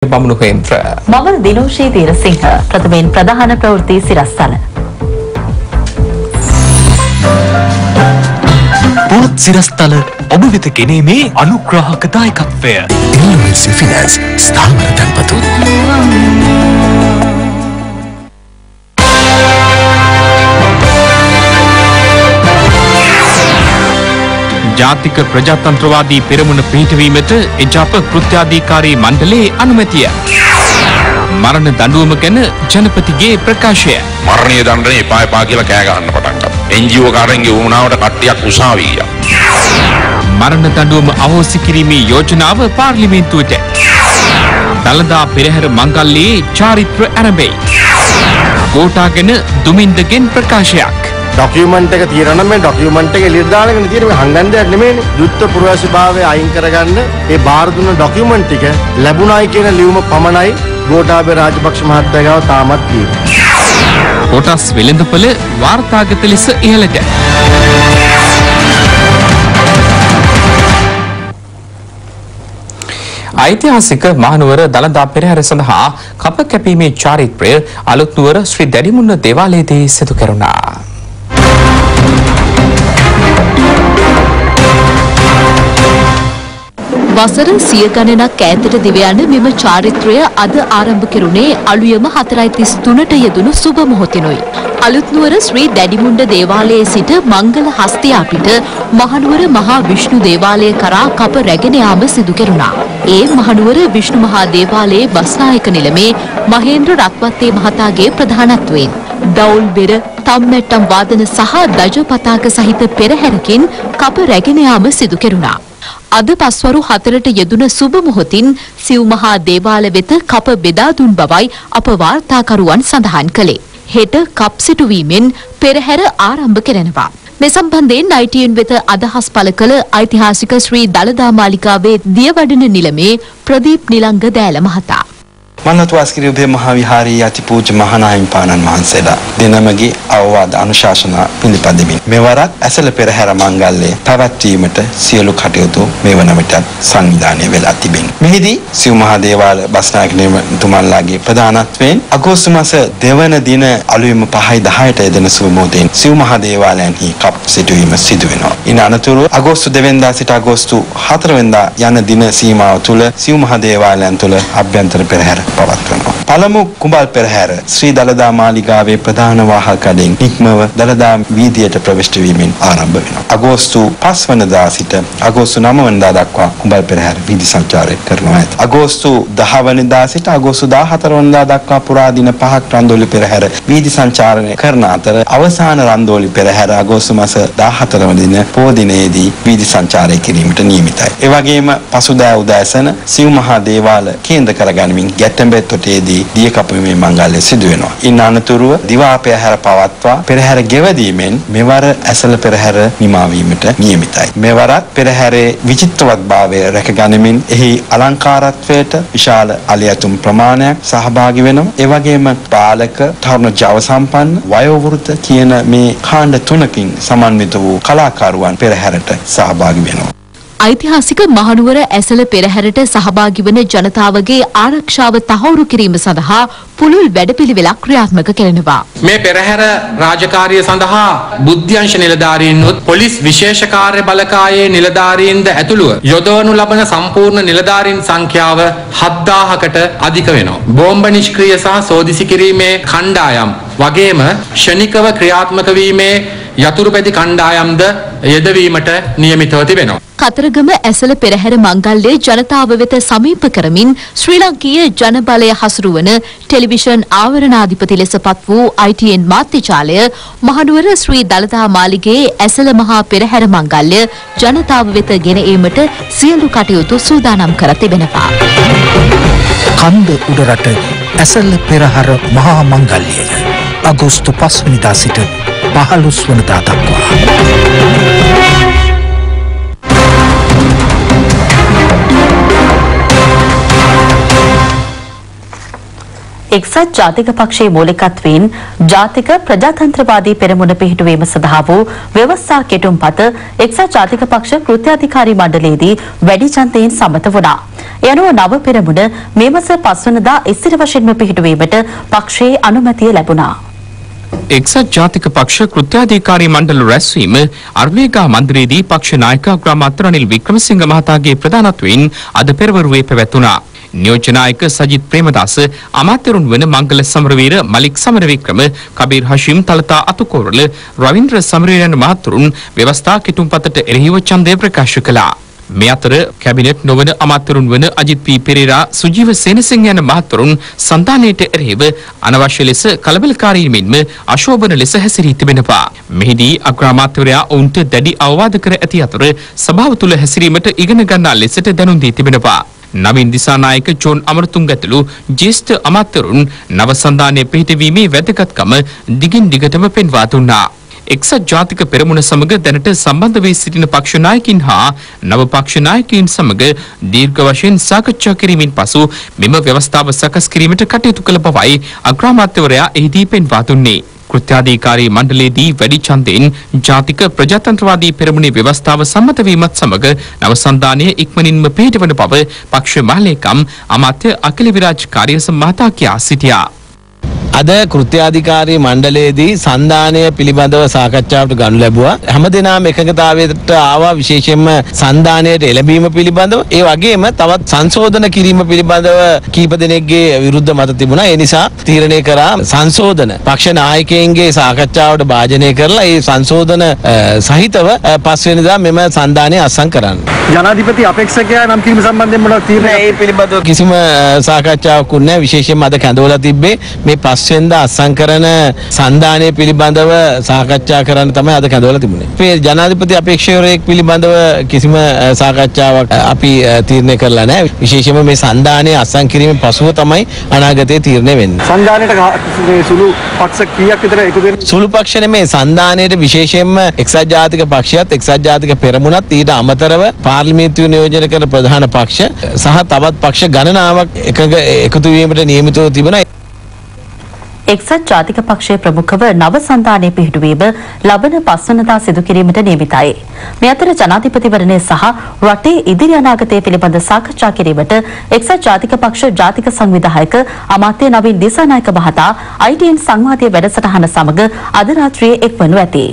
බමුණු කේන්ද්‍ර මම දිනෝෂී තීරසිංහ ප්‍රථමයෙන් ප්‍රධාන ප්‍රවෘත්ති සිරස්තල පුවත් සිරස්තල ඔබ වෙත ගෙනීමේ අනුග්‍රාහක දායකත්වය LIC Finance ස්ථාවර තන්පතු ජාතික ප්‍රජාතන්ත්‍රවාදී පෙරමුණ පිහිටවීමට එජාප කෘත්‍යාධිකාරී මණ්ඩලයේ අනුමැතිය. මරණ දඬුවම ගැන ජනපතිගේ ප්‍රකාශය. මරණීය දඬුවම එපා කියලා කෑ ගහන්න පටන් ගත්තා. NGO කාරයන්ගේ වුණාවට කට්ටියක් උසාවි ගියා. මරණ දඬුවම අහෝසි කිරීමේ යෝජනාව පාර්ලිමේන්තුවට. දළදා පෙරහැර මංගල්‍යයේ චාරිත්‍ර ආරම්භයි. ගෝඨාගෙන දුමින්දගෙන් ප්‍රකාශයක්. ඩොකියුමන්ට් එක තියනවා නම් මේ ඩොකියුමන්ට් එක එළියට දාලාගෙන තියෙන මේ හංගන් දෙයක් නෙමෙයිනේ. යුද්ධ පුරවැසිභාවය අයින් කරගන්න ඒ බාර දුන්න ඩොකියුමන්ට් ටික ලැබුණායි කියන ලියුම පමණයි ගෝඨාභය රාජපක්ෂ මහත්තයා ගාව තාමත් තියෙන්නේ. කොටස් වෙළඳපොළ වාර්තාගත ලෙස ඉහළට. ඓතිහාසික මහනුවර දළදා පෙරහැර සඳහා කප කැපීමේ චාරිත්‍රය අලුත්නුවර ශ්‍රී දැඩිමුන්න දේවාලයේදී සිදු කෙරුණා. වසර 100 ගණනක් ඈතට දිව යන මෙම චාරිත්‍රය අද ආරම්භ කෙරුණේ අලුයම 4:33ට යෙදුණු සුබ මොහොතිනුයි. අලුත්නුවර ශ්‍රී දැඩිමුණ්ඩ දේවාලයේ සිට මංගල හස්තියා පිට මහනුවර මහා විෂ්ණු දේවාලය කරා කප රැගෙන යාම සිදු කෙරුණා. ඒ මහනුවර විෂ්ණු මහා දේවාලයේ බස්නායක නිලමේ මහේන්ද්‍ර රත්වත්තේ මහතාගේ ප්‍රධානත්වයෙන් දවුල් බෙර තම්මැට්ටම් වාදන සහ දජ පතාක සහිත පෙරහැරකින් කප රැගෙන යාම සිදු කෙරුණා. අද පස්වරු 4ට යෙදුන සුබ මොහොතින් සිව් මහා දේවාල වෙත කප බෙදා දුන් බවයි අප වාර්තාකරුවන් සඳහන් කළේ. හෙට කප් සිටුවීමෙන් පෙරහැර ආරම්භ කෙරෙනවා. මේ සම්බන්ධයෙන් ITN වෙත අදහස් පළ කළ ඓතිහාසික ශ්‍රී දළදා මාලිගාවේ දියවඩන නිලමේ ප්‍රදීප් නිලංග දෑල මහතා. මන්නතුවාස්කිරි උභය මහා විහාරයේ අතිපූජ්‍ය මහානායම්පාණන් වහන්සේලා දිනමගේ අවවාද අනුශාසනා පිළිපදිමින් මෙවරත් ඇසළ පෙරහැර මංගල්‍යය පැවැත්වීමට සියලු කටයුතු මේ වන විට සංවිධානය වෙලා තිබෙනවා. මෙහිදී සිව් මහා දේවාල බස්නායක නිලමතුමන්ලාගේ ප්‍රධානත්වයෙන් අගෝස්තු මාස දෙවන දින අලුයම 5:10ට යෙදෙන සුබ මොහොතේ සිව් මහා දේවාලයන්හි කප් සිටුවීම සිදු වෙනවා. ඉන් අනතුරුව අගෝස්තු 2 වෙනිදා සිට අගෝස්තු 4 වෙනිදා යන දින සීමාව තුළ සිව් මහා දේවාලයන් තුළ අභ්‍යන්තර පෙරහැර පවත්වනවා. පළමු කුඹල් පෙරහැර ශ්‍රී දළදා මාලිගාවේ ප්‍රධාන වාහකයෙන් නික්මව දළදා වීදියට ප්‍රවිෂ්ඨ වීමෙන් ආරම්භ වෙනවා. අගෝස්තු 5 වෙනිදා සිට අගෝස්තු 9 වෙනිදා දක්වා කුඹල් පෙරහැර වීදි සංචාරය කරනවා. අගෝස්තු 10 වෙනිදා සිට අගෝස්තු 14 වෙනිදා දක්වා පුරා දින 5ක් රන්දෝලි පෙරහැර වීදි සංචාරණය කරන අතර අවසාන රන්දෝලි පෙරහැර අගෝස්තු මාස 14 වෙනි දින පොහොය දිනයේදී වීදි සංචාරය කිරීමට නියමිතයි. ඒ වගේම පසුදා උදෑසන සිව් මහා දේවාල කේන්ද්‍ර කරගනිමින් ගැටඹෙත්තොටේදී දිය කැපීමේ මංගල්‍ය සිදු වෙනවා. ඉන් අනතුරුව දිවා පෙරහැර පවත්වා පෙරහැර ගෙවදීමෙන් මෙවර ඇසළ පෙරහැර නිමා වීමට නියමිතයි. මෙවරත් පෙරහැරේ විචිත්‍රවත්භාවය රැකගනිමින් එහි අලංකාරත්වයට විශාල අලියතුම් ප්‍රමාණයක් සහභාගී වෙනවා. ඒ වගේම පාලක, තරුණ ජව සම්පන්න, වයෝවෘද්ධ කියන මේ කාණ්ඩ තුනකින් සමන්විත වූ කලාකරුවන් පෙරහැරට සහභාගී වෙනවා. ඓතිහාසික මහනුවර ඇසළ පෙරහැරට සහභාගී වන ජනතාවගේ ආරක්ෂාව තහවුරු කිරීම සඳහා පුළුල් වැඩපිළිවෙලක් ක්‍රියාත්මක කරනවා. මේ පෙරහැර රාජකාරිය සඳහා බුද්ධ්‍යංශ නිලධාරීන්වත් පොලිස් විශේෂ කාර්ය බලකායේ නිලධාරීන්ද ඇතුළුව යොදවනු ලබන සම්පූර්ණ නිලධාරීන් සංඛ්‍යාව 7000කට අධික වෙනවා. බෝම්බ නිෂ්ක්‍රීය සහ සෝදිසි කිරීමේ කණ්ඩායම් වගේම ෂණිකව ක්‍රියාත්මක වීමේ යතුරුපැදි කණ්ඩායම්ද යෙදවීමට නියමිතව තිබෙනවා. කතරගම ඇසළ පෙරහැර මංගල්‍යයේ ජනතාව වෙත සමීප කරමින් ශ්‍රී ලංකීය ජනබලය හසුරුවන ටෙලිවිෂන් ආවරණාධිපති ලෙස පත් වූ ITN මාධ්‍යජාලය මහනුවර ශ්‍රී දළදා මාලිගයේ ඇසළ මහා පෙරහැර මංගල්‍ය ජනතාව වෙත ගෙන ඒමට සියලු කටයුතු සූදානම් කර තිබෙනවා. කන්ද උඩරට ඇසළ පෙරහැර මහා මංගල්‍යය අගෝස්තු 5 වෙනිදා සිට 15 වෙනිදා දක්වා එක්සත් ජාතික පක්ෂයේ මූලිකත්වයෙන් ජාතික ප්‍රජාතන්ත්‍රවාදී පෙරමුණ පිහිටුවීම සඳහා වූ ව්‍යවස්ථා කෙටුම්පත එක්සත් ජාතික පක්ෂ කෘත්‍යාධිකාරී මණ්ඩලයේදී වැඩි ඡන්දයෙන් සමත වුණා. ඒ අනුව නව පෙරමුණ මේ මාස 5 වෙනිදා ස්ථිර වශයෙන්ම පිහිටුවීමට පක්ෂයේ අනුමැතිය ලැබුණා. එක්සත් ජාතික පක්ෂ කෘත්‍යාධිකාරී මණ්ඩල රැස්වීම අර්වේගා මන්දිරයේදී පක්ෂ නායක අග්‍රාමාත්‍ය රනිල් වික්‍රමසිංහ මහතාගේ ප්‍රධානත්වයෙන් අද පෙරවරුවේ පැවැත්වුණා. නියෝජ්‍ය නායක සජිත් ප්‍රේමදාස, අමාත්‍යරුන් වන මංගල සමරවීර, මලික් සමරවික්‍රම, කබීර් හෂිම්, තලතා අතුකෝරළ, රවීන්ද්‍ර සමරවීර යන මහතුරුන් ව්‍යවස්ථා කෙටුම්පතට එරෙහිව ඡන්දය ප්‍රකාශ කළා. මේ අතර කැබිනට් නොවන අමාත්‍යරුන් වන අජිත් පී පෙරේරා, සුජීව සේනසිංහ යන මහතුරුන් සන්ධානයට එරෙහිව අනවශ්‍ය ලෙස කලබලකාරී මෙන්ම අශෝභන ලෙස හැසිරී තිබෙනවා. මෙහිදී අග්‍රාමාත්‍යවරයා ඔවුන්ට දැඩි අවවාද කර ඇති අතර සභාව තුළ හැසිරීමට ඉගෙන ගන්නා ලෙසට දැනුම් දී තිබෙනවා. නවීන් දිසානායක, ජෝන් අමරතුංග ඇතුළු ජ්‍යෙෂ්ඨ අමාත්‍යරුන් නව සන්ධානයේ පිහිටවීමේ වැදගත්කම දිගින් දිගටම පෙන්වා දුන්නා. එක්සත් ජාතික පෙරමුණ සමග දැනට සම්බන්ධ වී සිටින පක්ෂ නායකින් හා නව පක්ෂ නායකයින් සමග දීර්ඝ වශයෙන් සාකච්ඡා කිරීමෙන් පසු මෙම ව්‍යවස්ථාව සකස් කිරීමට කටයුතු කළ බවයි අග්‍රාමාත්‍යවරයා එහිදී පෙන්වා දුන්නේ. කෘත්‍යාධිකාරී මණ්ඩලයේදී වැඩි ඡන්දයෙන් ජාතික ප්‍රජාතන්ත්‍රවාදී පෙරමුණේ ව්‍යවස්ථාව සම්මත වීමත් සමග නව සන්ධානය ඉක්මනින්ම පිහිටවන බව පක්ෂ මහලේකම් අමාත්‍ය අකිල විරාජ් කාර්යස මහතා කියා සිටියා. අද කෘත්‍යාධිකාරී මණ්ඩලයේදී සන්ධානය පිළිබඳව සාකච්ඡාවට ගනු ලැබුවා. හැමදෙනාම එකඟතාවයට ආවා, විශේෂයෙන්ම සන්ධානයට එළඹීම පිළිබඳව. ඒ වගේම තවත් සංශෝධන කිරීම පිළිබඳව කීප දෙනෙක්ගේ විරුද්ධ මත තිබුණා. ඒ නිසා තීරණය කරා සංශෝධන පක්ෂ නායකයන්ගේ සාකච්ඡාවට භාජනය කරලා ඒ සංශෝධන සහිතව 5 වෙනිදා මෙම සන්ධානය අත්සන් කරන්න. ජනාධිපති අපේක්ෂකයා නම් කිරීම සම්බන්ධයෙන් මොනවද තීරණය? ඒ පිළිබඳව කිසිම සාකච්ඡාවක් නැහැ. විශේෂයෙන්ම අද කැඳවලා තිබ්බේ මේ 5 වෙනිදා අත්සන් කරන සන්ධානය පිළිබඳව සාකච්ඡා කරන්න තමයි අද කැඳවලා තිබුණේ. මේ ජනාධිපති අපේක්ෂකවරයෙක් පිළිබඳව කිසිම සාකච්ඡාවක් අපි තීරණය කරලා නැහැ. විශේෂයෙන්ම මේ සන්ධානය අත්සන් කිරීමෙන් පසුව තමයි අනාගතයේ තීරණය වෙන්නේ. සන්ධානයට මේ සුළු පක්ෂ කීයක් විතර එකතු වෙන්නේ? සුළු පක්ෂ නෙමෙයි, සන්ධානයට විශේෂයෙන්ම එක්සත් ජාතික පක්ෂයත් එක්සත් ජාතික පෙරමුණත් ඊට අමතරව පාර්ලිමේන්තුවේ නියෝජනය කරන ප්‍රධාන පක්ෂ සහ තවත් පක්ෂ ගණනාවක් එකතු වීමට නියමිතව තිබුණා. එක්සත් ජාතික පක්ෂයේ ප්‍රමුඛව නව සන්ධානයේ පිහිටුවීම ලබන 5 වෙනිදා සිදු කිරීමට නියමිතයි. මේ අතර ජනාධිපතිවරණය සහ රටේ ඉදිරි අනාගතය පිළිබඳ සාකච්ඡා කිරීමට එක්සත් ජාතික පක්ෂ ජාතික සංවිධායක අමාත්‍ය නවීන් දිසානායක මහතා ITN සංවාදයේ වැඩසටහන සමග අද රාත්‍රියේ එක්වනු ඇති.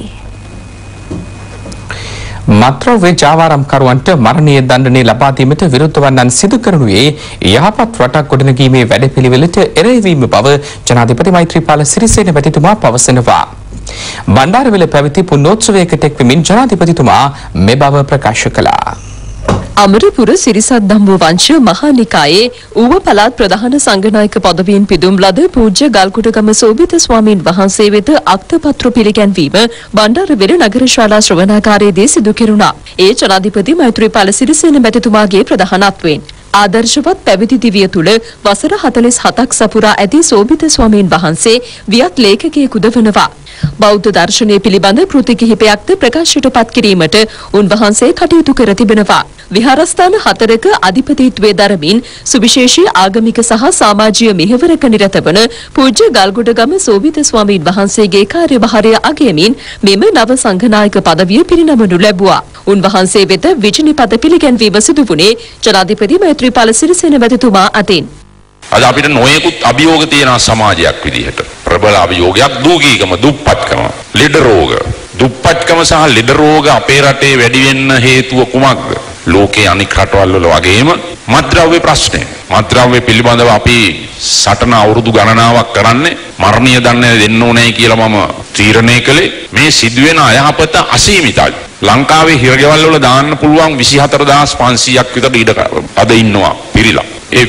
මත්ද්‍රව්‍ය ජාවාරම්කරුවන්ට මරණීය දණ්ඩනය ලබා දීමට විරුද්ධ වන්නන් සිදු කරනුයේ යහපත් රටක් ගොඩනැගීමේ වැඩපිළිවෙලට එරෙහිවීම බව ජනාධිපති මෛත්‍රීපාල සිරිසේන මැතිතුමා පවසනවා. බණ්ඩාරවිල පැවති පුණ්‍යෝත්සවයකට එක්වමින් ජනාධිපතිතුමා මේ බව ප්‍රකාශ කළා. අමරපුර සිරිසත් දම්බුව වංශ මහා නිකායේ ඌව පළාත් ප්‍රධාන සංඝනායක පදවියෙන් පිදුම් ලද පූජ්‍ය ගල්කුටගම සෝභිත ස්වාමීන් වහන්සේ වෙත අක්තපත්‍ර පිළිගැන්වීම බණ්ඩාරවිල නගර ශාලා ශ්‍රවණාගාරයේදී සිදු කෙරුණා. ඒ ජනාධිපති මෛත්‍රීපාල සිරිසේන මැතිතුමාගේ ප්‍රධානත්වයෙන් ආදර්ශවත් පැවිදි දිවිය තුළ වසර 47ක් සපුරා ඇති සෝභිත ස්වාමීන් වහන්සේ වියත් ලේඛකයෙකුද වනවා. බෞද්ධ දර්ශනය පිළිබඳ කෘති කිහිපයක්ද ප්‍රකාශයට පත් කිරීමට උන්වහන්සේ කටයුතු කර තිබෙනවා. විහාරස්ථාන 4ක අධිපතිත්වයේ දරමින් සුවිශේෂී ආගමික සහ සමාජීය මෙහෙවරක නිරත වන පූජ්‍ය ගල්ගොඩගම සෝභිත ස්වාමීන් වහන්සේගේ කාර්යභාරය අගයමින් මෙම නව සංඝනායක පදවිය පිරිනමනු ලැබුවා. උන්වහන්සේ වෙත විජිනිපද පිළිගැන්වීම සිදු වුණේ ජනාධිපති මෛත්‍රීපාල සිරිසේන මැතිතුමා අතින්. අද අපිට නොයෙකුත් අභියෝග තියෙන සමාජයක් විදිහට ප්‍රබල අභියෝගයක් දුගීකම, දුප්පත්කම, ලෙඩ රෝග. දුප්පත්කම සහ ලෙඩ රෝග අපේ රටේ වැඩි වෙන්න හේතුව කුමක්ද? ලෝකයේ අනික් රටවල් වල වගේම මත්ද්‍රව්‍ය ප්‍රශ්නය. මත්ද්‍රව්‍ය පිළිබඳව අපි සටන අවුරුදු ගණනාවක් කරන්නේ මරණීය දණ්ඩනය දෙන්න ඕනේ කියලා මම තීරණය කළේ. මේ සිදුවෙන අයහපත අසීමිතයි. ලංකාවේ හිරගෙවල් වල දාන්න පුළුවන් 24500ක් විතර ඉඩ අද ඉන්නවා පිරිලා. ඒ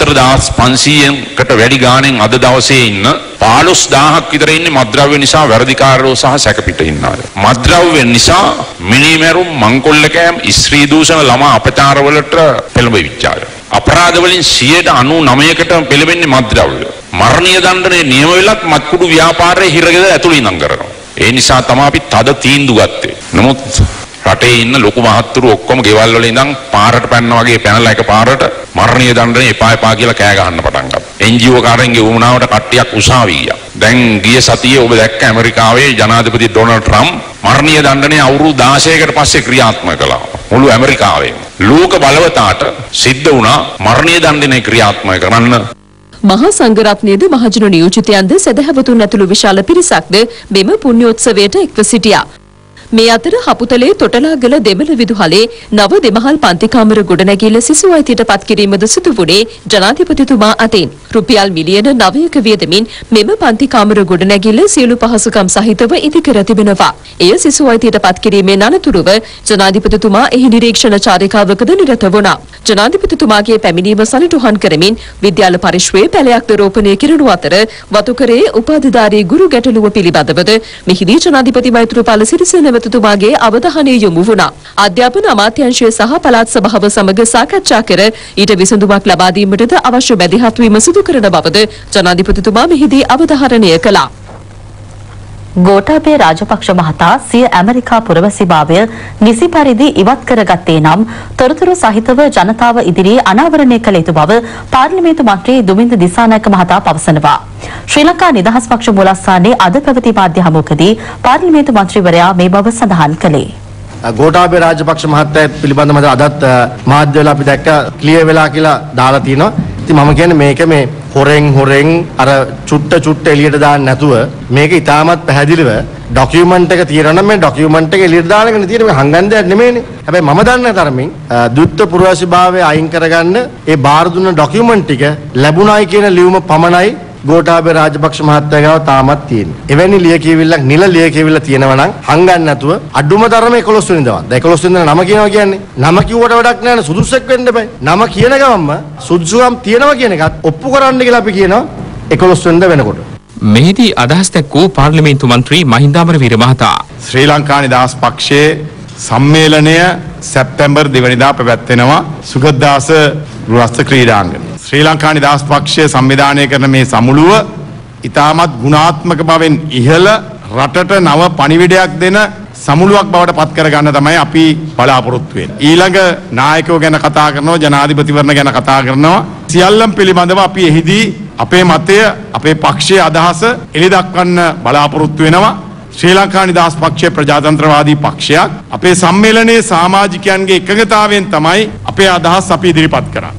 24500කට වැඩි ගාණෙන් අද දවසේ ඉන්න 15000ක් විතර ඉන්නේ මත්ද්‍රව්‍ය නිසා වැරදිකාරයෝ සහ සැකපිට ඉන්න අය. මත්ද්‍රව්‍ය නිසා මිනිමැරුම්, මංකොල්ලකෑම්, ස්ත්‍රී දූෂණ, ළමා අපචාර වලට පෙළඹවිච්ච අය. අපරාධ වලින් 99%කට පෙළඹෙන්නේ මත්ද්‍රව්‍ය. මරණීය දණ්ඩනයේ නියම වෙලත් මත්කුඩු ව්‍යාපාරයේ හිරගෙදර ඇතුළේ ඉඳන් කරනවා. ඒ නිසා තමයි අපි තද තීන්දුව ගත්තේ. නමුත් රටේ ඉන්න ලොකු මහත්තුරු ඔක්කොම ගෙවල් වල ඉඳන් පාරට පැනනා වගේ පැනලා එක පාරට මරණීය දණ්ඩනය එපා කියලා කෑ ගහන්න පටන් ගත්තා. NGO කාරන්ගේ වුණාවට කට්ටියක් උසාවි ගියා. දැන් ගිය සතියේ ඔබ දැක්ක ඇමරිකාවේ ජනාධිපති ඩොනල්ඩ් ට්‍රම්ප් මරණීය දඬුවම අවුරුදු 16කට පස්සේ ක්‍රියාත්මක කළා. මුළු ඇමරිකාවේම ලෝක බලවතාට සිද්ධ වුණා මරණීය දඬුවම ක්‍රියාත්මක කරන්න. මහා සංඝරත්නයේද මහජන නියෝජිතයන්ද සදහැවතුන් ඇතුළු විශාල පිරිසක්ද මෙම පුණ්‍යෝත්සවයට එක්ව සිටියා. මේ අතර හපුතලේ තොටලාගල දෙමළ විදුහලේ නව දෙමහල් පන්තිකාමර ගොඩනැගිල්ල සිසු අයිතියට පත් කිරීමද සිදු වුණේ ජනාධිපතිතුමා අතින්. රුපියල් මිලියන 9ක වියදමින් මෙම පන්තිකාමර ගොඩනැගිල්ල සියලු පහසුකම් සහිතව ඉදිකර තිබෙනවා. එය සිසු අයිතියට පත් කිරීමේ අනතුරුව ජනාධිපතිතුමා එහි නිරීක්ෂණ චාරිකාවකද නිරත වුණා. ජනාධිපතිතුමාගේ පැමිණීම සනිටුහන් කරමින් විද්‍යාල පරිශ්‍රයේ පැලයක්ද රෝපණය කෙරෙනු අතර වතුකරයේ උපාධිධාරී ගුරු ගැටලුව පිළිබඳවද මෙහිදී ජනාධිපති මෛත්‍රීපාල සිරිසේන තුමාගේ අවධානය යොමු වුණා. අධ්‍යාපන අමාත්‍යාංශය සහ පළාත් සභාව සමග සාකච්ඡා කර ඊට විසඳුමක් ලබා දීමටද අවශ්‍ය මැදිහත් වීම සිදු කරන බවද ජනාධිපතිතුමා මෙහිදී අවධාරණය කළා. ගෝඨාභය රාජපක්ෂ මහතා සිය ඇමරිකා පුරවැසිභාවය නිසි පරිදි ඉවත් කරගත්තේ නම් තොරතුරු සහිතව ජනතාව ඉදිරියේ අනාවරණය කළ යුතු බව පාර්ලිමේන්තු මන්ත්‍රී දුමින්ද දිසානායක මහතා පවසනවා. ශ්‍රී ලංකා නිදහස් පක්ෂ මූලස්ථානයේ අද පැවති මාධ්‍ය හමුවකදී පාර්ලිමේන්තු මන්ත්‍රීවරයා මේ බව සඳහන් කළේ. ගෝඨාභය රාජපක්ෂ මහත්තයා පිළිබඳව අදත් මාධ්‍යවල අපි දැක්ක ක්ලියර් වෙලා කියලා දාලා තිනවා. ඉතින් මම කියන්නේ මේක මේ හොරෙන් අර චුට්ට එළියට දාන්න නැතුව මේක ඉතාමත් පැහැදිලිව ડોකියුමන්ට් එක තියෙනවා නම් මේ ડોකියුමන්ට් එක එළියට දානගෙන තියෙන මේ හංගන් දෙයක් නෙමෙයිනේ. හැබැයි මම දන්න තරමින් ද්විත්ව පුරවැසිභාවය අයින් කරගන්න ඒ බාර දුන්න ડોකියුමන්ට් ටික ලැබුණායි කියන ලියුම පමණයි ගෝඨාභය රාජපක්ෂ මහත්තයා ගාව තාමත් තියෙන්නේ. එවැනි ලියකියවිල්ලක් නිල ලියකියවිල්ල තියෙනවා නම් හංගන්න නැතුව අඩුම තරමේ 11 වෙනිදා. 11 වෙනිදා නම කියනවා කියන්නේ නම කිව්වට වැඩක් නැහැ නේ සුදුසුෙක් වෙන්න බෑ. නම කියන ගමන්ම සුදුසුකම් තියෙනවා කියන එකත් ඔප්පු කරන්න කියලා අපි කියනවා 11 වෙනිදා වෙනකොට. මෙහිදී අදහස් දැක්වූ පාර්ලිමේන්තු මන්ත්‍රී මහින්ද අමරවීර මහතා ශ්‍රී ලංකා නිදහස් පක්ෂයේ සම්මේලනය සැප්තැම්බර් 2 වෙනිදා පැවැත්වෙනවා සුගතදාස ගෘහස්ත ක්‍රීඩාංගණයේ. ශ්‍රී ලංකා නිදහස් පක්ෂය සංවිධානය කරන මේ සමුළුව ඉතාමත් ගුණාත්මක බවෙන් ඉහළ රටට නව පණිවිඩයක් දෙන සමුළුවක් බවට පත් කරගන්න තමයි අපි බලාපොරොත්තු වෙන්නේ. ඊළඟ නායකයෝ ගැන කතා කරනවා, ජනාධිපතිවරණ ගැන කතා කරනවා. සියල්ලම පිළිබඳව අපි එහිදී අපේ මතය, අපේ පක්ෂයේ අදහස එළි දක්වන්න බලාපොරොත්තු වෙනවා. ශ්‍රී ලංකා නිදහස් පක්ෂය ප්‍රජාතන්ත්‍රවාදී පක්ෂයක්. අපේ සම්මේලනයේ සමාජිකයන්ගේ එකඟතාවයෙන් තමයි අපේ අදහස් අපි ඉදිරිපත් කරන්නේ.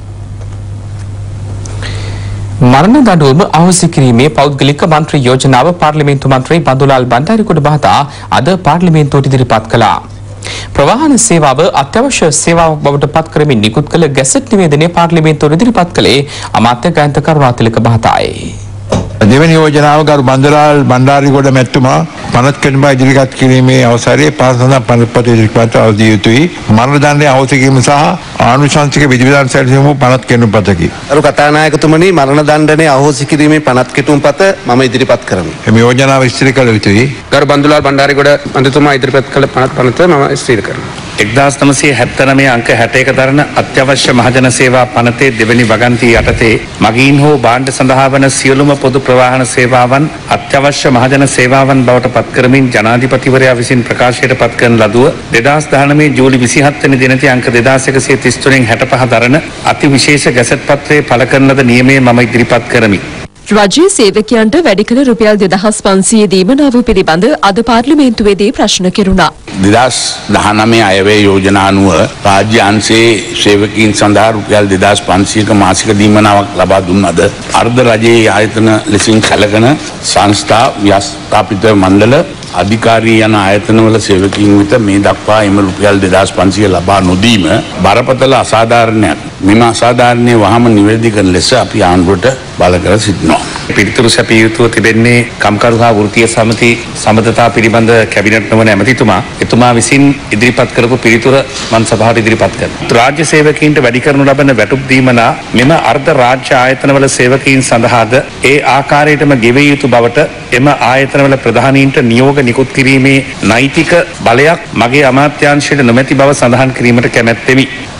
මරණ දඬුවම අහෝසි කිරීමේ පෞද්ගලික මන්ත්‍රී යෝජනාව පාර්ලිමේන්තු මන්ත්‍රී බන්දුලාල් බණ්ඩාරිකුඩ මහතා අද පාර්ලිමේන්තුවට ඉදිරිපත් කළා. ප්‍රවාහන සේවාව අත්‍යවශ්‍ය සේවාවක් බවට පත් කරමින් නිකුත් කළ ගැසට් නිවේදනය පාර්ලිමේන්තුවට ඉදිරිපත් කළේ අමාත්‍ය ගායන්ත කරුණාතිලක මහතායි. දෙවැනි යෝජනාව ගරු බන්දුලාල් බණ්ඩාරිකුඩ මැතිතුමා පනත් කෙනෙකුට ඉදිරිපත් කිරීමේ අවසරයේ පාසලෙන් පනත්පත් ඉදිරිපත් අවදී යුතුයි. මරණ දඬුවම අහෝසි කිරීම සහ ආනුශංසික විධිවිධාන සැලසීම පනත් කෙටුම්පතකි. අරු කතානායකතුමනි මරණ දඬුවම අහෝසි කිරීමේ පනත් කෙටුම්පත මම ඉදිරිපත් කරමි. මේ යෝජනාව ඉස්තිර කළ යුතුයි. ගරු බන්දුලාල් බණ්ඩාරිකුඩ මන්ත්‍රීතුමා ඉදිරිපත් කළ පනත මම ඉස්තිර කරනවා. 1979 අංක 61 දරන අත්‍යවශ්‍ය මහජන සේවා පනතේ දෙවැනි වගන්තිය යටතේ මගීන් හෝ භාණ්ඩ සඳහා වන සියලුම පොදු ප්‍රවාහන සේවාවන් අත්‍යවශ්‍ය මහජන සේවාවන් බවට පත් කරමින් ජනාධිපතිවරයා විසින් ප්‍රකාශයට පත් කරන ලදුව 2019 ජූලි 27 වෙනි දිනදී අංක 2133 65 දරන අති විශේෂ ගැසට් පත්‍රයේ පළ කරන ලද නියමයේ මම ඉදිරිපත් කරමි. රජයේ සේවකයන්ට වැඩි කළ රුපියල් 2500 දීමනාව පිළිබඳ අද පාර්ලිමේන්තුවේදී ප්‍රශ්න කෙරුණා. 2019 අයවැය යෝජනා අනුව රාජ්‍ය අංශයේ සේවකීන් සඳහා රුපියල් 2500ක මාසික දීමනාවක් ලබා දුන්නද අර්ධ රජයේ ආයතන ලෙසින් කැලකෙන සංස්ථා ව්‍යවස්ථාපිත මණ්ඩල අධිකාරී යන ආයතනවල සේවකීන් වෙත මේ දක්වා එම රුපියල් 2500 ලබා නොදීම බරපතල අසාධාරණයක්. මෙම අසාධාරණයේ වහම නිවැරදි කරන ලෙස අපි ආණ්ඩුවට බල කර සිටිනවා. පිළිතුරු සැපිය යුතුව තිබෙන්නේ කම්කරු හා වෘත්තීය සමිති සමගතා පිළිබඳ කැබිනට් නොවන ඇමතිතුමා එතුමා විසින් ඉදිරිපත් කරපු පිළිතුර මන් සභාවට ඉදිරිපත් කරනවා. රාජ්‍ය සේවකීන්ට වැඩි කරනු ලබන වැටුප් දීමනා මෙම අර්ධ රාජ්‍ය ආයතනවල සේවකීන් සඳහාද ඒ ආකාරයටම ගෙවිය යුතු බවට එම ආයතනවල ප්‍රධානීන්ට නියෝග නිකුත් කිරීමේ නෛතික බලයක් මගේ අමාත්‍යාංශයට නොමැති බව සඳහන් කිරීමට කැමැත්තෙමි.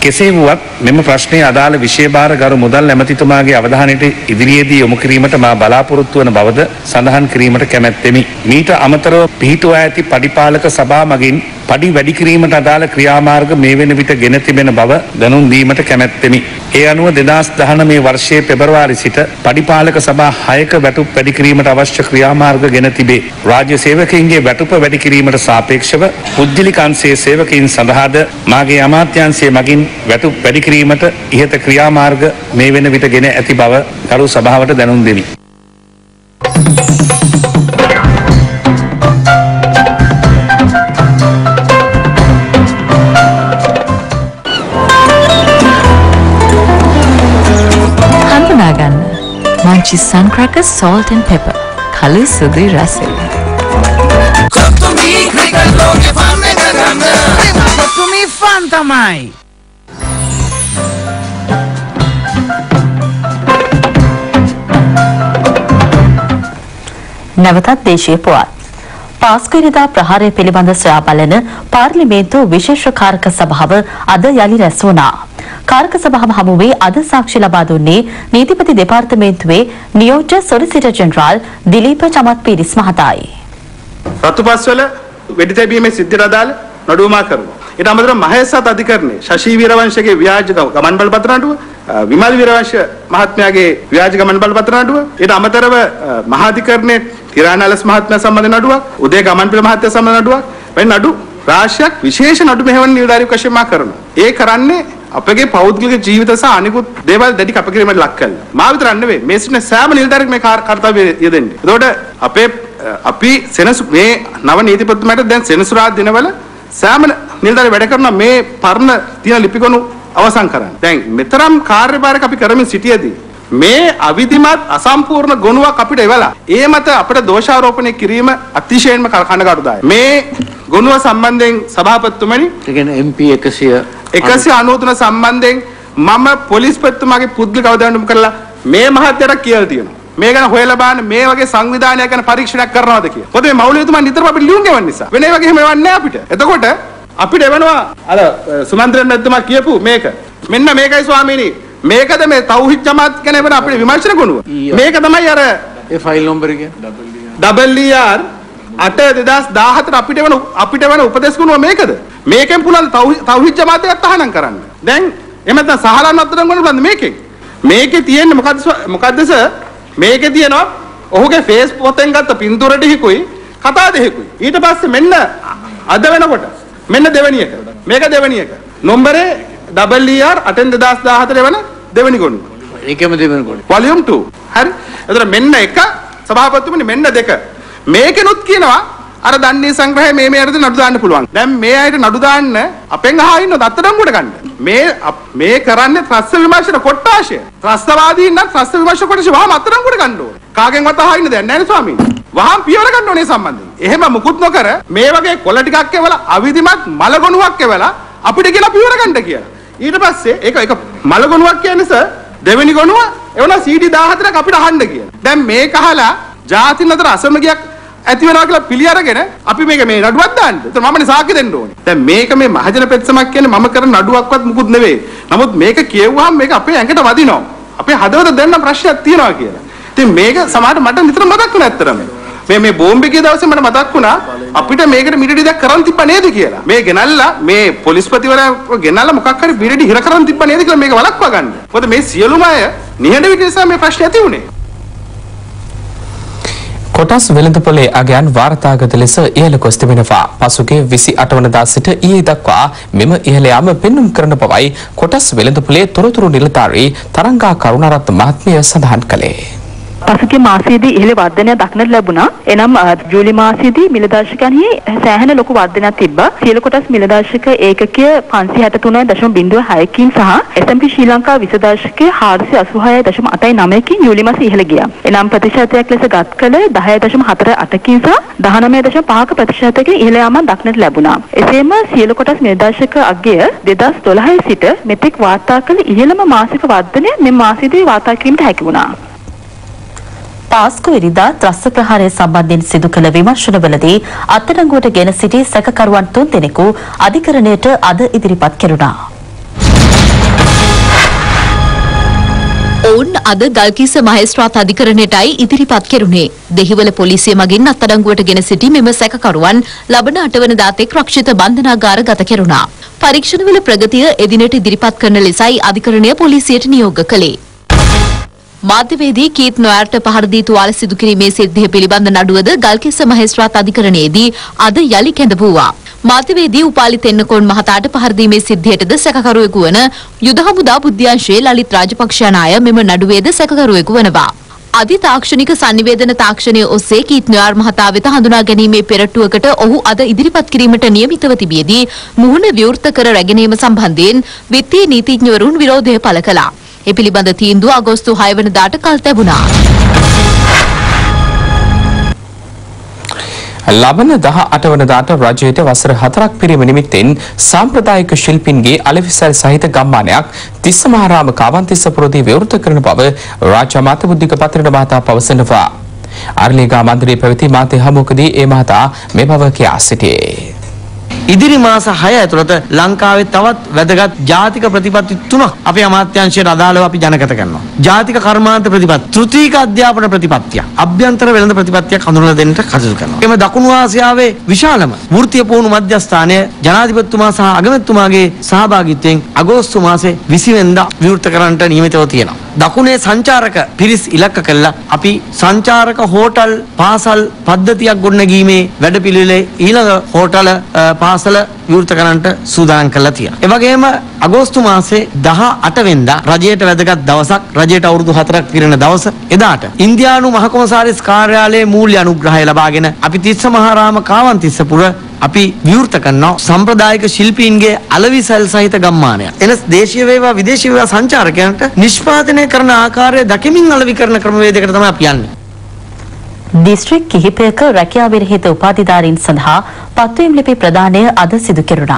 කෙසේ වුවත් මෙම ප්‍රශ්නය අදාළ විශේෂභාර ගරු මුදල් ඇමතිතුමාගේ අවධානයට ඉදිරියේදී යොමු කිරීමට මා බලාපොරොත්තු වන බවද සඳහන් කිරීමට කැමැත්තෙමි. මීට අමතරව පිහිටුවා ඇති පඩිපාලක සභා මගින් පඩි වැඩි කිරීමට අදාළ ක්‍රියාමාර්ග මේ වෙන විට ගෙන තිබෙන බව දැනුම් දීමට කැමැත්තෙමි. ඒ අනුව 2019 වර්ෂයේ පෙබරවාරි සිට පඩිපාලක සභා 6ක වැටුප් වැඩි කිරීමට අවශ්‍ය ක්‍රියාමාර්ග ගෙන තිබේ. රාජ්‍ය සේවකයින්ගේ වැටුප වැඩි කිරීමට සාපේක්ෂව පුද්ගලික අංශයේ සේවකයින් සඳහාද මාගේ අමාත්‍යාංශයේ මගින් වැටුප් වැඩි කිරීමට ඉහත ක්‍රියාමාර්ග මේ වෙන විට ගෙන ඇති බව ගරු සභාවට දැනුම් දෙමි. Munchies Sun Crackers, salt and pepper. Color sudhi rasa. Fun tamai. නැවතත් දේශීය පුවත්. පාස්කු ඉරිදා ප්‍රහාරය පිළිබඳ සොයා බලන පාර්ලිමේන්තු විශේෂ කාරක සභාව අද යලි රැස් වුණා. කාරක සභාව හමුවේ අද සාක්ෂි ලබා දුන්නේ නීතිපති දෙපාර්තමේන්තුවේ නියෝජ්‍ය සොලිසිටර් ජෙනරාල් දිලීප චමත්පීරිස් මහතායි. රතුපස්වල වෙඩි තැබීමේ සිද්ධියට අදාළ නඩුවමා කරනවා. ඊට අමතරව මහේසත් අධිකරණයේ ශෂී වීරවංශගේ ව්‍යාජ ගමන් බලපත්‍ර නඩුව, විමල් වීරවංශ මහත්මයාගේ ව්‍යාජ ගමන් බලපත්‍ර නඩුව, ඊට අමතරව මහා අධිකරණයේ තිරානලස් මහත්මයා සම්බන්ධ නඩුවක්, උදේ ගමන්පිල මහත්මයා සම්බන්ධ නඩුවක්, මේ නඩු රාශියක් විශේෂ නඩු මෙහෙවන නිලධාරියෙකු වශයෙන් මා කරනවා. ඒ කරන්නේ අපගේ පෞද්ගලික ජීවිත සහ අනිකුත් දේවල් දැඩි කැපකිරීමකට ලක් කරලා. මා විතරක් නෙවෙයි මේ සිටින සෑම නිලධාරියෙක් මේ කාර්යය යෙදෙන්නේ. එතකොට අපි මේ නව නීතිපතිතුමාට දැන් සෙනසුරාදා දිනවල සෑම නිලධාරියෙක් වැඩ කරන මේ පරණ තියෙන ලිපිගොනු අවසන් කරන්න. දැන් මෙතරම් කාර්යභාරයක් අපි කරමින් සිටියේදී මේ අවිධිමත් අසම්පූර්ණ ගොනුවක් අපිට එවලා ඒ මත අපිට දෝෂාරෝපණය කිරීම අතිශයින්ම කනගාටුදායකයි. මේ ගොනුව සම්බන්ධයෙන් සභාපතිතුමනි, ඒ කියන්නේ MP 193 සම්බන්ධයෙන් මම පොලිස්පතිතුමාගේ පුද්ගලික අවධානය යොමු කරලා මේ මහත්යට කියලා තියෙනවා. මේ ගැන හොයලා බලන්න මේ වගේ සංවිධානයක් ගැන පරීක්ෂණයක් කරනවද කියලා. මොකද මේ මෞලිකතුමා නිතරම අපිට ලියුම් ගෙවන්න නිසා. වෙන ඒ වගේ එහෙම එවන්නේ නැහැ අපිට. එතකොට අපිට එවනවා අර සුමන්ත්‍රණ මැතිතුමා කියපු මේක. මෙන්න මේකයි ස්වාමීනි. මේකද මේ තෞහිද් ජමාත් ගැන එවන අපේ විමර්ශන ගොනුව. මේක තමයි අර ඒ ෆයිල් නම්බර එක. ER 8/2014 අපිට වෙන උපදේශ ගුණුව මේකද? මේකෙන් පුළුවන් තෞහිද් ජමාත් එකත් අහනම් කරන්න. දැන් එහෙම නැත්නම් සහලන් අත්තරන් ගන්න බලන්න මේකෙන්. මේකේ තියෙන්නේ මොකද්ද සර්? මේකේ තියෙනවා ඔහුගේ Facebook පොතෙන් ගත්ත පින්තූර ටිකකුයි කතා දෙකකුයි. ඊට පස්සේ මෙන්න අද වෙනකොට මෙන්න දෙවෙනි එක. මේක දෙවෙනි එක. නම්බරේ ER 8/2014 වෙන දෙවෙනි ගොනුව. ඒකම දෙවෙනි ගොනුව. වොලියුම් 2. හරි. එතන මෙන්න එක සභාපතිතුමනි මෙන්න දෙක. මේකෙනුත් කියනවා අර දන්නේ සංග්‍රහය මේ අරද නඩු දාන්න පුළුවන්. දැන් මේ අයට නඩු දාන්න අපෙන් අහා ඉන්නව දත්තඩංගුවට ගන්න. මේ කරන්නේ ත්‍රස්ත විමර්ශන කොට්ටාශය. ත්‍රස්තවාදීන් නම් ත්‍රස්ත විමර්ශන කොට්ටාශය වහම අත්අඩංගුවට ගන්න ඕනේ. කාගෙන්වත් අහා ඉන්න දෙයක් නැහැ නේ ස්වාමීනි. වහම පියවර ගන්න ඕනේ සම්බන්ධයෙන්. එහෙම මුකුත් නොකර මේ වගේ කොළ ටිකක් එවලා අවිධිමත් මලගොනුවක් එවලා අපිට කියලා පියවර ගන්න කියලා. ඊට පස්සේ ඒක මලගොනුවක් කියන්නේ සර් දෙවෙනි ගොනුව එවනා CD 14ක් අපිට අහන්න කියලා. දැන් මේක අහලා ජාතින් අතර අසමගියක් ඇති වෙනවා කියලා පිළි අරගෙන අපි මේක මේ නඩුවක් දාන්න. ඒතර මමනේ සාක්ෂි දෙන්න ඕනේ. දැන් මේක මේ මහජන පෙත්සමක් කියන්නේ මම කරන නඩුවක්වත් මුකුත් නෙවෙයි. නමුත් මේක කියවුවාම මේක අපේ ඇඟට වදිනවා. අපේ හදවත දැන්න ප්‍රශ්නයක් තියෙනවා කියලා. ඉතින් මේක සමහරට මට නිතර මතක් වෙන ඇත්තරම. මේ බෝම්බේ ගිය දවසේ මට මතක් වුණා අපිට මේකට මිඩඩි දෙයක් කරන් තිබ්බ නේද කියලා. මේ ගෙනල්ලා මේ පොලිස්පතිවරයා ගෙනල්ලා මොකක් හරි මිඩඩි හිර කරන් තිබ්බ නේද කියලා මේක වළක්වා ගන්න. මොකද මේ සියලුම අය නිහඬ විට නිසා මේ ප්‍රශ්නේ ඇති වුණේ. කොටස් වෙළඳපොලේ අගයන් වාර්තාගත ලෙස ඉහළ ගොස් තිබෙනවා. පසුගිය 28 වනදා සිට ඊයේ දක්වා මෙම ඉහළ යාම පෙන්눔 කරන බවයි කොටස් වෙළඳපොලේ තොරතුරු නිලධාරී තරංගා කරුණාරත්න මහත්මිය සඳහන් කළේ. පසුගිය මාසයේදී ඉහළ වර්ධනයක් දක්නට ලැබුණා. එනම් ජූලි මාසයේදී මිලදර්ශකයන්හි සෑහෙන ලොකු වර්ධනයක් තිබ්බා. සියලු කොටස් මිලදර්ශක ඒකකය 563.06කින් සහ SMP ශ්‍රී ලංකා විසදර්ශකය 486.89කින් ජූලි මාසයේ ඉහළ ගියා. එනම් ප්‍රතිශතයක් ලෙස ගත් කළ 10.48කින් සහ 19.5ක ප්‍රතිශතයකින් ඉහළ යාමක් දක්නට ලැබුණා. එසේම සියලු කොටස් මිලදර්ශක අගය 2012 සිට මෙතෙක් වාර්තා කළ ඉහළම මාසික වර්ධනය මේ මාසයේදී වාර්තා කිරීමට හැකි වුණා. පාස්කු ඉරිදා ත්‍රස්ත ප්‍රහාරය සම්බන්ධයෙන් සිදු කළ විමර්ශනවලදී අත්අඩංගුවට ගෙන සිටි සැකකරුවන් 3 දෙනෙකු අධිකරණයට අද ඉදිරිපත් කෙරුණා. ඔවුන් අද ගල්කිස්ස මහේස්ත්‍රාත් අධිකරණයටයි ඉදිරිපත් කෙරුණේ. දෙහිවල පොලිසිය මගින් අත්අඩංගුවට ගෙන සිටි මෙම සැකකරුවන් ලබන 8 වෙනිදාතෙක් රක්ෂිත බන්ධනාගාර ගත කෙරුණා. පරීක්ෂණවල ප්‍රගතිය එදිනට ඉදිරිපත් කරන ලෙසයි අධිකරණය පොලිසියට නියෝග කළේ. මාධ්‍යවේදී කීත් නොයාර්ට පහර දී තුවාල සිදු කිරීමේ සිද්ධිය පිළිබඳ නඩුවද ගල්කිස්ස මහේස්ත්‍රාත් අධිකරණයේදී අද යලි කැඳවුවා. මාධ්‍යවේදී උපාලි තෙන්නකෝන් මහතාට පහර දීමේ සිද්ධියටද සැකකරුවෙකු වන යුද හමුදා බුද්ධ්‍යංශයේ ලලිත් රාජපක්ෂ යන අය මෙම නඩුවේද සැකකරුවෙකු වනවා. අධි තාක්ෂණික sannivedana තාක්ෂණය ඔස්සේ කීත් නොයාර් මහතා වෙත හඳුනා ගැනීමේ පෙරටුවකට ඔහු අද ඉදිරිපත් කිරීමට නියමිතව තිබියදී මුහුණ විවෘත කර රැගෙනීම සම්බන්ධයෙන් විත්තිය නීතිඥවරුන් විරෝධය පළ කළා. ඒ පිළිබඳ තීන්දුව අගෝස්තු 6 වෙනිදාට කල් තැබුණා. ලබන 18 වෙනිදාට රජයට වසර 4ක් පිරීම නිමිත්තෙන් සාම්ප්‍රදායික ශිල්පීන්ගේ අලෙවිසල් සහිත ගම්මානයක් තිස්සමහාරාම කාවන්තිස්ස පුරදී විවෘත කරන බව රාජ්‍ය අමාත්‍ය බුද්ධික පත්‍රණ මහතා පවසනවා. අරලියගා මන්දිරයේ පැවති මාධ්‍ය හමුවකදී ඒ මහතා මේ බව කියා සිටියේ. ඉදිරි මාස 6 ඇතුළත ලංකාවේ තවත් වැදගත් ජාතික ප්‍රතිපත්ති 3ක් අපේ අමාත්‍යාංශයට අදාළව අපි ජනගත කරනවා. ජාතික කර්මාන්ත ප්‍රතිපත්ති, තෘතීක අධ්‍යාපන ප්‍රතිපත්තිය, අභ්‍යන්තර වෙළඳ ප්‍රතිපත්තියක් හඳුන්වලා දෙන්නට කටයුතු කරනවා. එම දකුණු ආසියාවේ විශාලම වෘත්තීය පුහුණු මධ්‍යස්ථානය ජනාධිපතිතුමා සහ අගමැතිතුමාගේ සහභාගීත්වයෙන් අගෝස්තු මාසේ 20 වෙනිදා විවෘත කරන්නට නියමිතව තියෙනවා. දකුණේ සංචාරක පිරිස් ඉලක්ක කළා අපි සංචාරක හෝටල් පාසල් පද්ධතියක් ගොඩනැගීමේ වැඩපිළිවෙලේ ඊළඟ හෝටල පාසල විවෘත කරන්නට සූදානම් කරලා තියෙනවා. ඒ වගේම අගෝස්තු මාසේ 18 වෙනිදා රජයට වැදගත් දවසක්, රජයට අවුරුදු 4ක් පිරෙන දවස. එදාට ඉන්දියානු මහ කොමසාරිස් කාර්යාලයේ මූල්‍ය අනුග්‍රහය ලබාගෙන අපි තිස්සමහාරාම කාවන්තිස්සපුර අපි විවෘත කරනවා සම්ප්‍රදායික ශිල්පීන්ගේ අලවිසල් සහිත ගම්මානයක්. එලෙස දේශීය වේවා විදේශීය වේවා සංචාරකයන්ට නිෂ්පාදනය කරන ආකාරය දකිමින් අලෙවිකරන ක්‍රමවේදයකට තමයි අපි යන්නේ. දිස්ත්‍රික් කිහිපයක රැකියා විරහිත උපාධිධාරීන් සඳහා පත්වීම් ලිපි ප්‍රදානය අද සිදු කෙරුණා.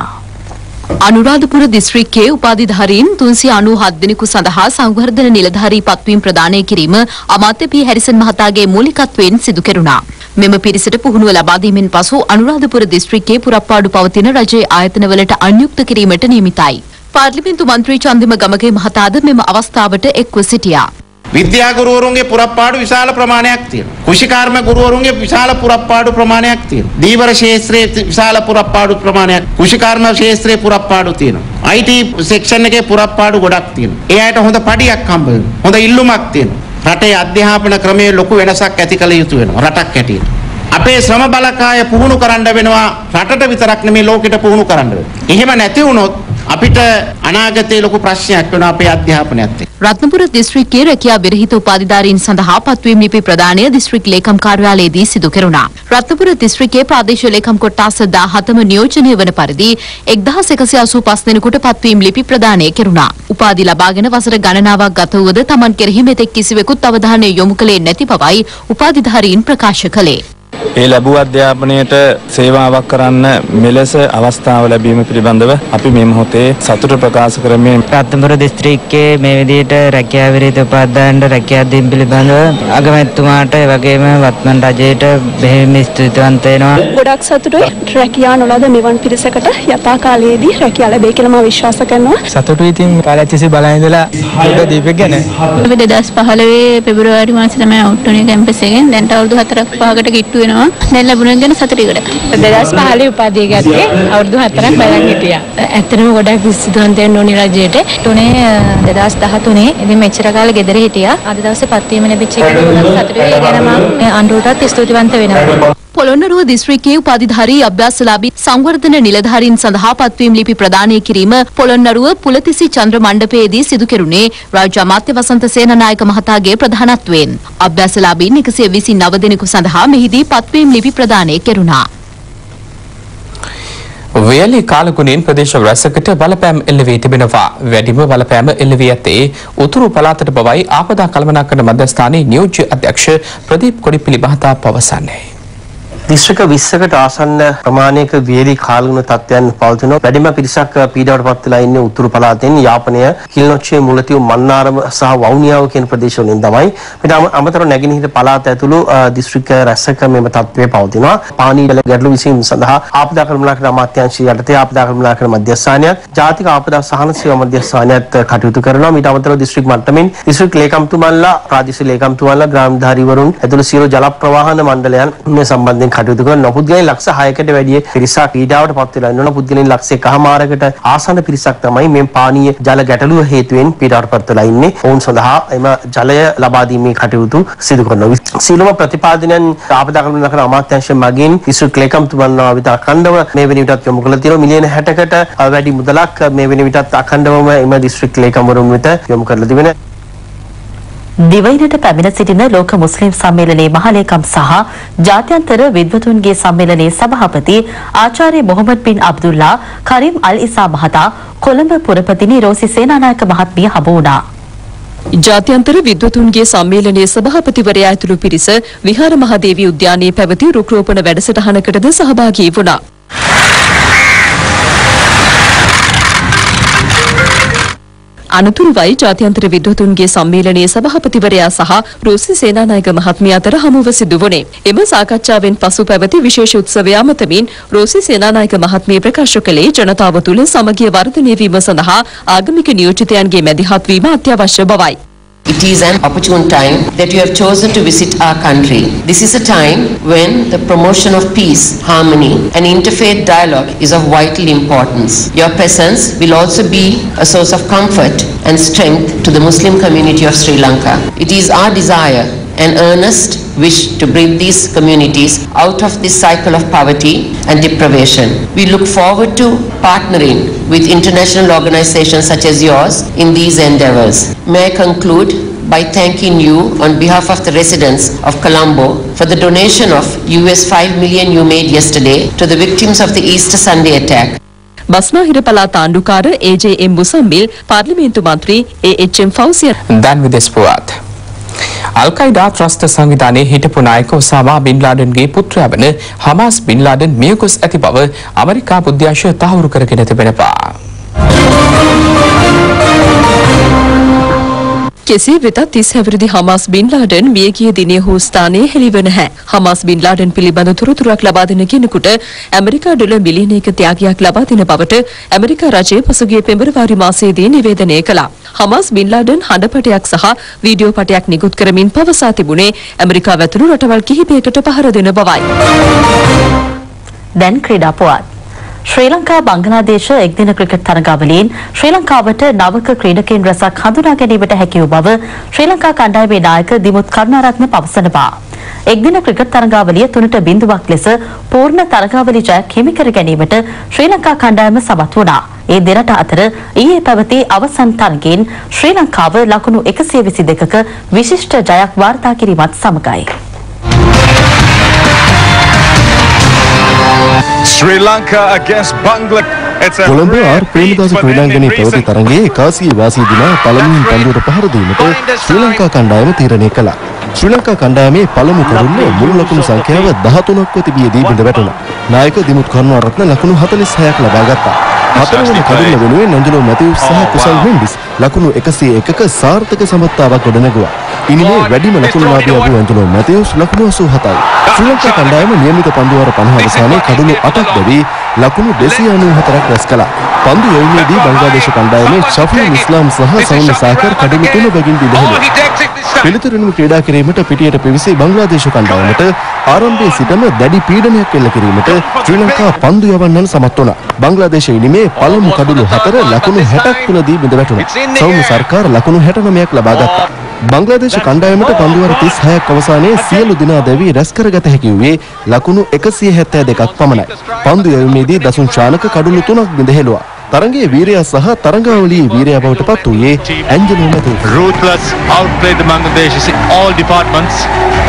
අනුරාධපුර දිස්ත්‍රික්කයේ උපාධිධාරීන් 397 දෙනෙකු සඳහා සංවර්ධන නිලධාරී පත්වීම් ප්‍රදානය කිරීම අමාත්‍ය පී හැරිසන් මහතාගේ මූලිකත්වයෙන් සිදු කෙරුණා. මෙම පිරිසට පුහුණුව ලබා දීමෙන් පසු අනුරාධපුර දිස්ත්‍රික්කයේ පුරප්පාඩු පවතින රජයේ ආයතනවලට අන්‍යුක්ත කිරීමට නියමිතයි. පාර්ලිමේන්තු මන්ත්‍රී චන්දිම ගමගේ මහතාද මෙම අවස්ථාවට එක්ව සිටියා. විද්‍යා ගුරුවරුන්ගේ පුරප්පාඩු විශාල ප්‍රමාණයක් තියෙනවා. කෘෂිකර්ම ගුරුවරුන්ගේ විශාල පුරප්පාඩු ප්‍රමාණයක් තියෙනවා. දීවර ශාස්ත්‍රයේ විශාල පුරප්පාඩු ප්‍රමාණයක්, කෘෂිකර්ම ශාස්ත්‍රයේ පුරප්පාඩු තියෙනවා. IT සෙක්ෂන් එකේ පුරප්පාඩු ගොඩක් තියෙනවා. ඒ අයට හොඳ පඩියක් හම්බ වෙනවා. හොඳ ඉල්ලුමක් තියෙනවා. රටේ අධ්‍යාපන ක්‍රමයේ ලොකු වෙනසක් ඇති කළ යුතු වෙනවා රටක් හැටියට. අපේ ශ්‍රම බලකාය පුහුණු කරන්න වෙනවා, රටට විතරක් නෙමෙයි ලෝකෙට පුහුණු කරන්න වෙනවා. එහෙම නැති වුණොත් අපිට අනාගතයේ ලොකු ප්‍රශ්නයක් වෙනවා අපේ අධ්‍යාපනයත් එක්ක. රත්නපුර දිස්ත්‍රික්කයේ රැකියා විරහිත උපාධිධාරීන් සඳහා පත්වීම් ලිපි ප්‍රදානය දිස්ත්‍රික් ලේකම් කාර්යාලයේදී සිදු කෙරුණා. රත්නපුර දිස්ත්‍රික්කයේ ප්‍රාදේශීය ලේකම් කොට්ටාස 17ම නියෝජනය වන පරිදි 1185 දෙනෙකුට පත්වීම් ලිපි ප්‍රදානය කෙරුණා. උපාධි ලබාගෙන වසර ගණනාවක් ගත වුවද Taman කෙරෙහි මෙතෙක් කිසිවෙකුත් අවධානය යොමු කළේ නැති බවයි උපාධිධාරීන් ප්‍රකාශ කළේ. ඒ ලැබූ අධ්‍යාපනයට සේවාවක් කරන්න මෙලෙස අවස්ථාව ලැබීම පිළිබඳව අපි මේ මොහොතේ සතුට ප්‍රකාශ කරමින් රත්නපුර දිස්ත්‍රික්කයේ මේ විදිහට රැකියා විරහිත උපාධිධාරීන්ට රැකියා දීම පිළිබඳව අගමැතිතුමාට ඒ වගේම වත්මන් රජයට බෙහෙවින් ස්තුතිවන්ත වෙනවා. ගොඩක් සතුටුයි රැකියා නොලද මෙවන් පිරිසකට යථා කාලයේදී රැකියා ලැබෙයි කියලා මම විශ්වාස කරනවා. සතුටුයි ඉතින් කාලයක් තිස්සේ බලන් ඉඳලා පොඩ දීපෙක් ගැන. 2015 පෙබරවාරි මාසයේ තමයි අවුට් වුණේ කැම්පස් එකෙන්. දැන් අවුරුදු 4ක් 5කට කිට්ටු වෙනවා. දැන් ලැබුණෙන් ගැන සතුටුයිකට. 2015 උපාධිය ගත්තේ අවුරුදු 4ක් බලන් හිටියා. ඇත්තටම ගොඩක් ස්තුතිවන්ත වෙන්න ඕනි රජයට. තුනේ 2013 ඉතින් මෙච්චර කාලෙ ගෙදර හිටියා. අද දවසේ පත්වීම ලැබිච්ච එක ගොඩක් සතුටුයි. ඒ ගැන මම අඬුවටත් ස්තුතිවන්ත වෙනවා. පොළොන්නරුව දිස්ත්‍රික්කයේ උපාධිධාරී අභ්‍යාසලාභී සංවර්ධන නිලධාරීන් සඳහා පත්වීම් ලිපි ප්‍රදානය කිරීම පොළොන්නරුව පුලතිසි චන්ද්‍ර මණ්ඩපයේදී සිදු කෙරුණේ රාජ්‍ය අමාත්‍ය වසන්ත සේනානායක මහතාගේ ප්‍රධානත්වයෙන්. අභ්‍යාසලාභීන් 129 දෙනෙකු සඳහා මෙහිදී පත්වීම් ලිපි ප්‍රදානය කෙරුණා. වේලි කාලගුණයෙන් ප්‍රදේශ රැසකට බලපෑම් එල්ල වී තිබෙනවා. වැඩිම බලපෑම එල්ල වී ඇත්තේ උතුරු පළාතට බවයි ආපදා කළමනාකරණ මධ්‍යස්ථානයේ නියෝජ්‍ය අධ්‍යක්ෂ ප්‍රදීප් කොඩිපිලි මහතා පවසන්නේ. දිස්ත්‍රික්ක 20කට ආසන්න ප්‍රමාණයක වියලි කාලගුණ තත්ත්වයන් පවතිනවා. වැඩිම පිරිසක් පීඩාවටපත් වෙලා ඉන්නේ උතුරු පළාතෙන් යාපනය, කිලිනොච්චිය, මුලතිව්, මන්නාරම සහ වවුනියාව කියන ප්‍රදේශවලින් තමයි. මේට අමතරව නැගෙනහිර පළාත ඇතුළු දිස්ත්‍රික්ක රැසක මෙම තත්ත්වය පවතිනවා. පානීය ජල ගැටළු විසඳීම සඳහා ආපදා කළමනාකරණ අමාත්‍යාංශය යටතේ ආපදා කළමනාකරණ මධ්‍යස්ථානයත්, ජාතික ආපදා සහන සේවා මධ්‍යස්ථානයත් කටයුතු කරනවා. මේට අමතරව දිස්ත්‍රික් මට්ටමින් දිස්ත්‍රික් ලේකම්තුමන්ලා, ප්‍රාදේශීය ලේකම්තුමන්ලා, ග්‍රාමධාරීවරුන් ඇතුළු සියලු ජල ප්‍රවාහන මණ්ඩලයන් මේ සම්බන්ධයෙන් කටයුතු කරනවා. පුද්ගලයන් ලක්ෂ 6කට වැඩි පිරිසක් පීඩාවට පත් වෙලා ඉන්නවා. පුද්ගලයන් ලක්ෂ 1.5කට ආසන්න පිරිසක් තමයි මේ පානීය ජල ගැටලුව හේතුවෙන් පීඩාවට පත් වෙලා ඉන්නේ. ඔවුන් සඳහා එම ජලය ලබා දීමේ කටයුතු සිදු කරනවා. සීලම ප්‍රතිපාදනයන් ආපදා කළමනාකරණ අමාත්‍යාංශය මගින් දිස්ත්‍රික් ලේකම්තුමන්ලා විතර අඛණ්ඩව මේ වෙන විටත් යොමු කරලා තියෙනවා. මිලියන 60කට වැඩි මුදලක් මේ වෙන විටත් අඛණ්ඩවම එම දිස්ත්‍රික් ලේකම්වරුන් වෙත යොමු කරලා තිබෙනවා. දිවයිනට පැමිණ සිටින ලෝක මුස්ලිම් සම්මේලනයේ මහලේකම් සහ ජාත්‍යන්තර විද්වතුන්ගේ සම්මේලනයේ සභාපති ආචාර්ය මොහමඩ් බින් අබ්දුල්ලා කරීම් අල් ඉසා මහතා කොළඹ පුරපතිනි රෝසි සේනානායක මහත්මිය හමු වුණා. ජාත්‍යන්තර විද්වතුන්ගේ සම්මේලනයේ සභාපතිවරයා ඇතුළු පිරිස විහාර මහදේවී උද්‍යානයේ පැවති රුක් රෝපණ වැඩසටහනකටද සහභාගී වුණා. අනතුරුවයි ජාත්‍යන්තර විද්වතුන්ගේ සම්මේලනයේ සභාපතිවරයා සහ රුසි සේනානායක මහත්මිය අතර හමුව සිදු වුණේ. එම සාකච්ඡාවෙන් පසු පැවති විශේෂ උත්සවය අමතමින් රුසි සේනානායක මහත්මිය ප්‍රකාශ කළේ ජනතාව තුළ සමගිය වර්ධනය වීම සඳහා ආගමික නියෝජිතයන්ගේ මැදිහත් වීම අත්‍යවශ්‍ය බවයි. It is an opportune time that you have chosen to visit our country. This is a time when the promotion of peace, harmony and interfaith dialogue is of vital importance. Your presence will also be a source of comfort and strength to the Muslim community of Sri Lanka. It is our desire and earnest wish to bring these communities out of this cycle of poverty and deprivation. We look forward to partnering with international organizations such as yours in these endeavors. May I conclude by thanking you on behalf of the residents of Colombo for the donation of US 5 million you made yesterday to the victims of the Easter Sunday attack. බස්නාහිර පළාත් ආණ්ඩුකාර AJM මුසම්බිල්, පාර්ලිමේන්තු මන්ත්‍රී AHM ෆෞසිය දැන් විදේශ පුවත්. අල්-කයිඩා ත්‍රස්ත සංවිධානයේ හිටපු නායක Osama බින් ලාඩන්ගේ පුත්‍රයා වන හමාස් බින් ලාඩන් මියගොස් ඇති බව ඇමරිකා බුද්ධ්‍යාංශය තහවුරු කරගෙන තිබෙනවා. කෙසේ වෙතත් 30 හැවිරිදි හමාස් බින් ලාඩන් මියගිය දිනේ හෝ ස්ථානයේ හෙළිව නැහැ. හමාස් බින් ලාඩන් පිළිබඳ තොරතුරක් ලබා දෙන කෙනෙකුට ඇමරිකා ඩොලර් මිලියනයක ත්‍යාගයක් ලබා දෙන බවට ඇමරිකා රජය පසුගිය පෙබරවාරි මාසයේදී නිවේදනය කළා. හමාස් බින් ලාඩන් හඬපටයක් සහ වීඩියෝ පටයක් නිකුත් කරමින් පවසා තිබුණේ ඇමරිකාව ඇතුළු රටවල් කිහිපයකට පහර දෙන බවයි. දැන් ක්‍රීඩා පුවත්. ශ්‍රී ලංකා බංගලාදේශ එක්දින ක්‍රිකට් තරගාවලියෙන් ශ්‍රී ලංකාවට නවක ක්‍රීඩකයන් රැසක් හඳුනා ගැනීමට හැකි වූ බව ශ්‍රී ලංකා කණ්ඩායමේ නායක දිමුත් කරුණාරත්න පවසනවා. එක්දින ක්‍රිකට් තරගාවලිය 3-0 ලෙස පූර්ණ තරගාවලි ජයක් හිමි කර ගැනීමට ශ්‍රී ලංකා කණ්ඩායම සමත් වුණා. ඒ දෙරට අතර ඊයේ පැවති අවසන් තරගයෙන් ශ්‍රී ලංකාව ලකුණු 122ක විශිෂ්ට ජයක් වාර්තා කිරීමත් සමගයි. Sri Lanka against Bangladesh. Colombo R Premadasa ක්‍රීඩාංගණයේ පැවති තරගයේ කාසියේ වාසිය දිනා පළමුවෙන් පන්දුවට පහර දීමට ශ්‍රී ලංකා කණ්ඩායම තීරණය කළා. ශ්‍රී ලංකා කණ්ඩායමේ පළමු කරුණ මුළු ලකුණු සංඛ්‍යාව 13ක්ව තිබියදී බිඳ වැටුණා. නායක දිමුත් කරුණාරත්න ලකුණු 46ක් ලබා ගත්තා. හතරවෙනි කඩුල්ල වෙනුවෙන් ඇන්ජලෝ මැතිව්ස් සහ කුසල් මෙන්ඩිස් ලකුණු 101ක සාර්ථක සමත්තාවක් ගොඩනැගුවා. ඉනිමේ වැඩිම ලකුණුලාභී වූ ඇන්ජලෝ මැතිව්ස් ලකුණු 87යි. ශ්‍රී ලංකා කණ්ඩායම නියමිත පන්දුවාර 50 අවසානයේ කඩුළු 8ක් බැවි ලකුණු 294ක් රැස් කළා. පන්දු යොමුවේදී බංග්ලාදේශ කණ්ඩායමේ ෂෆීල් ඉස්ලාම් සහ සෞම්‍ය සාකර් කඩුළු 3 බැගින් දිදෙහිලා. පිළිතුරුණු ක්‍රීඩා කිරීමට පිටියට පිවිසි බංග්ලාදේශ කණ්ඩායමට ආරම්භයේ සිටම දැඩි පීඩනයක් එල්ල කිරීමට ශ්‍රී ලංකා පන්දු යවන්නන් සමත් වුණා. බංග්ලාදේශ ඉනිමේ පළමු කඩුළු 4 ලකුණු 60ක් තුලදී බිඳ වැටුණා. සෞම්‍ය සර්කාර ලකුණු 69ක් ලබා ගත්තා. බංග්ලාදේශ කණ්ඩායමට පන්දුවාර 36ක් අවසානයේ සියලු දිනා දැවි රැස් කරගත හැකි වූයේ ලකුණු 172ක් පමණයි. පන්දු යැවීමේදී දසුන් ශානක කඩුළු 3ක් බිඳ හෙළුවා. තරගයේ වීරයා සහ තරගාවලියේ වීරයා බවට පත් වූයේ Angelo Mathews. Ruthless outplayed the Bangladeshis in all departments.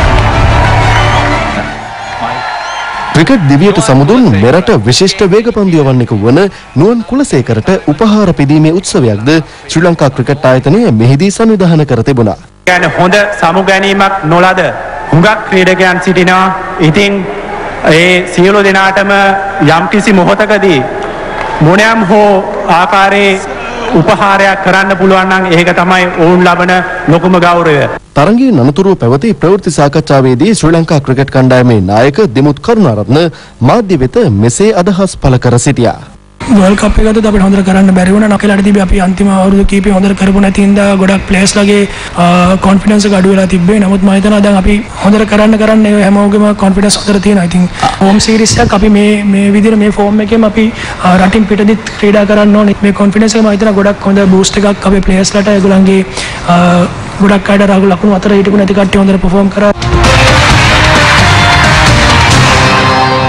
Cricket දිවියට සමුදුන් මෙරට විශිෂ්ට වේගපන්දු යවන්නෙකු වන නුවන් කුලසේකරට උපහාර පිදීමේ උත්සවයක්ද ශ්‍රී ලංකා ක්‍රිකට් ආයතනය මෙහිදී සංවිධානය කර තිබුණා. හොඳ සමුගැනීමක් නොලද හුඟක් ක්‍රීඩකයන් සිටිනවා. ඉතින් ඒ සියලු දෙනාටම යම්කිසි මොහොතකදී මොනෑම් හෝ ආකාරයේ උපහාරයක් කරන්න පුළුවන් නම් ඒක තමයි ඔවුන් ලබන ලොකුම ගෞරවය. තරගයේ අනතුරුව පැවති ප්‍රවෘත්ති සාකච්ඡාවේදී ශ්‍රී ලංකා ක්‍රිකට් කණ්ඩායමේ නායක දිමුත් කරුණාරත්න මාධ්‍ය වෙත මෙසේ අදහස් පළ කර සිටියා. වර්ල්ඩ් කප් එකත් අපිට හොඳට කරන්න බැරි වුණා. නකලට තිබ්බේ අපි අන්තිම අවුරුදු කීපේ හොඳට කරපු නැති හින්දා ගොඩක් ප්ලේයර්ස් ලගේ කොන්ෆිඩන්ස් එක අඩු වෙලා තිබ්බේ. නමුත් මම හිතනවා දැන් අපි හොඳට කරන්න හැමෝගෙම කොන්ෆිඩන්ස් හොඳට තියෙනවා. ඉතින් හෝම් සීරීස් එක අපි මේ විදිහට මේ ෆෝම් එකෙම අපි රටින් පිටදිත් ක්‍රීඩා කරන්න ඕනේ. මේ කොන්ෆිඩන්ස් එක මම හිතනවා ගොඩක් හොඳ බූස්ට් එකක් අපේ ප්ලේයර්ස් ලට ඒගොල්ලන්ගේ ගොඩක් අයට ලකුණු අතර හිටපු නැති කට්ටිය හොඳට පර්ෆෝම් කරා.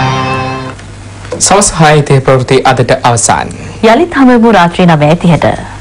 සවස් 6 ප්‍රවෘත්ති අදට අවසන්. යලිත් හමුවෙමු රාත්‍රී 9:30ට.